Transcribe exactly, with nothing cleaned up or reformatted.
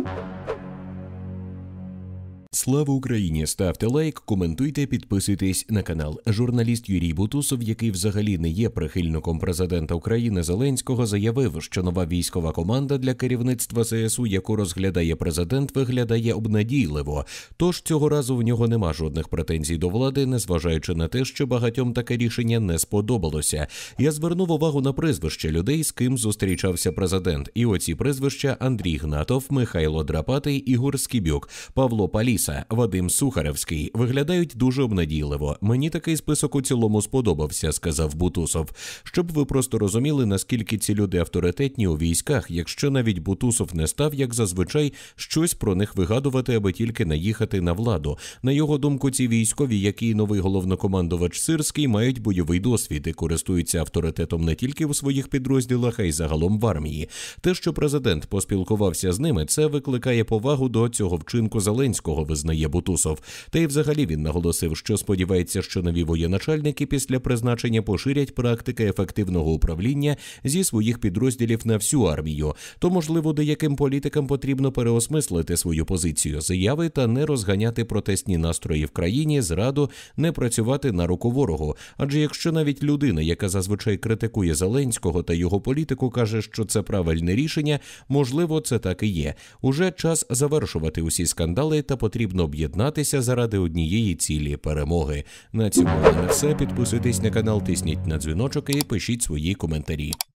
Слава Україні! Ставте лайк, коментуйте, підписуйтесь на канал. Журналіст Юрій Бутусов, який взагалі не є прихильником президента України Зеленського, заявив, що нова військова команда для керівництва зе ес у, яку розглядає президент, виглядає обнадійливо. Тож цього разу в нього нема жодних претензій до влади, незважаючи на те, що багатьом таке рішення не сподобалося. Я звернув увагу на прізвища людей, з ким зустрічався президент. І оці прізвища: Андрій Гнатов, Михайло Драпатий, Ігор Скібюк, Павло Паліса, Вадим Сухаревський виглядають дуже обнадійливо. Мені такий список у цілому сподобався, сказав Бутусов. Щоб ви просто розуміли, наскільки ці люди авторитетні у військах, якщо навіть Бутусов не став, як зазвичай, щось про них вигадувати, аби тільки наїхати на владу. На його думку, ці військові, як і новий головнокомандувач Сирський, мають бойовий досвід і користуються авторитетом не тільки у своїх підрозділах, а й загалом в армії. Те, що президент поспілкувався з ними, це викликає повагу до цього вчинку Зеленського, визнає Бутусов. Та й взагалі він наголосив, що сподівається, що нові воєначальники після призначення поширять практики ефективного управління зі своїх підрозділів на всю армію. То, можливо, деяким політикам потрібно переосмислити свою позицію заяви та не розганяти протестні настрої в країні, зраду, не працювати на руку ворогу. Адже якщо навіть людина, яка зазвичай критикує Зеленського та його політику, каже, що це правильне рішення, можливо, це так і є. Уже час завершувати усі скандали та потрібно об'єднатися заради однієї цілі – перемоги. На цьому в мене все. Підписуйтесь на канал, тисніть на дзвіночок і пишіть свої коментарі.